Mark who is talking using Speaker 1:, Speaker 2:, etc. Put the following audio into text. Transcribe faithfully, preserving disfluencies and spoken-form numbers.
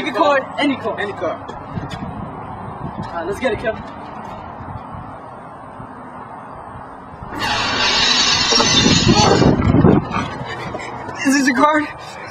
Speaker 1: Pick a card, any card.
Speaker 2: Any card.
Speaker 1: Alright, let's get it, Kevin. Is this a card?